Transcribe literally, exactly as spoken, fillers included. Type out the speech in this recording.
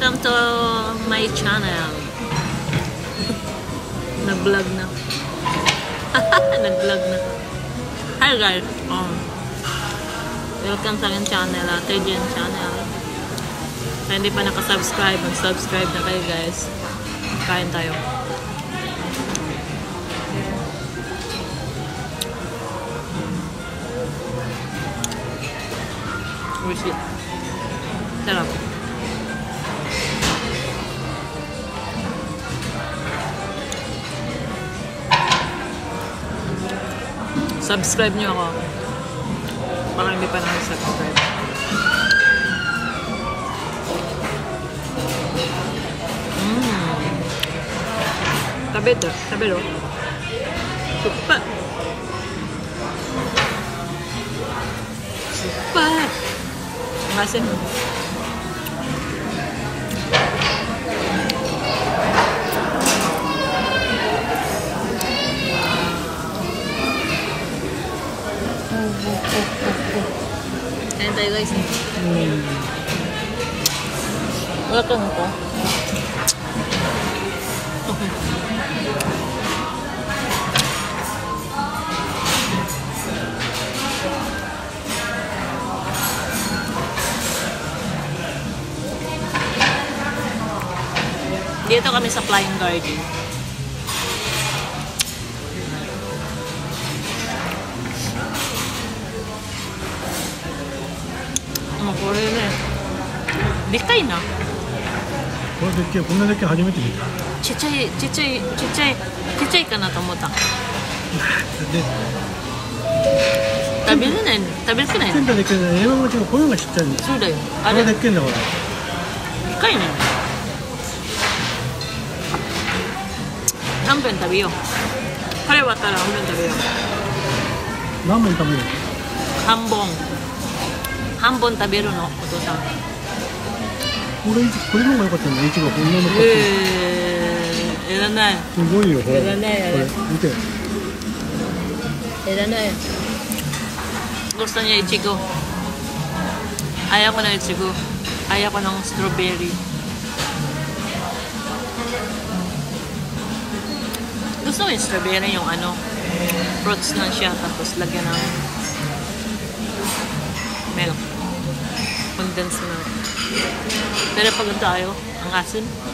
Welcome to my channel. Nag-vlog na. Nag-vlog na. Hi guys. Um, welcome sa aking channel. Ate Jen channel. Sa hindi pa nakasubscribe, mag-subscribe na kayo guys. Kain tayo. Oishi. Sarap. Subscribe nyo ako. Parang hindi pa nakasubscribe. Mmm. Tabi ito. Tabi ito. Supa. Supa. Ang asin. Kain tayo guys. Hmm. Wala kang ito. Dito kami sa Flying Garden.もうこれね、でっかいな。 これでっけえ、こんなでっけえ初めて見た。 ちっちゃい、ちっちゃい、ちっちゃい、ちっちゃいかなと思った。 で、 食べれないの、食べれないの。 センターでっけえんだよ。山口のこういうのがちっちゃいんだよ。 そうだよ。 あれあれでっけえんだよ、ほら。 でっかいね。半分食べよう。これ終わったら半分食べよう。 何本食べる？ 半本。半本食べるの、お父さん。 これ、これの方が良かったんだよ。いちごこんなの買って。 えー、いらない。 すごいよ、ほら。 いらないよ。 これ、見て。 いらない。Gusto niya ichigo. Ayaw ko ng ichigo. Ayaw ko ng strawberry. Gusto ko yung strawberry, yung ano, fruits lang siya, tapos lagyan ng milk. Condensed milk. Pero pag tayo, ang asin.